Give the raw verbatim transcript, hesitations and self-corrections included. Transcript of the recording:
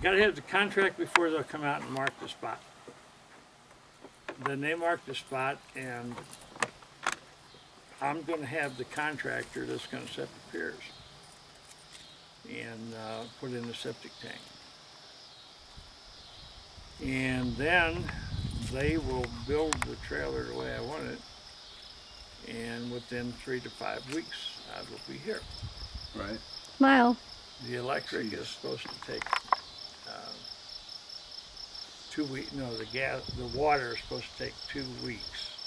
You gotta have the contract before they'll come out and mark the spot. Then they mark the spot, and I'm gonna have the contractor that's gonna set the piers and uh, put in the septic tank. And then they will build the trailer the way I want it, and within three to five weeks, I will be here. Right. Wow. The electric is supposed to take uh, two weeks. No, the gas, the water is supposed to take two weeks.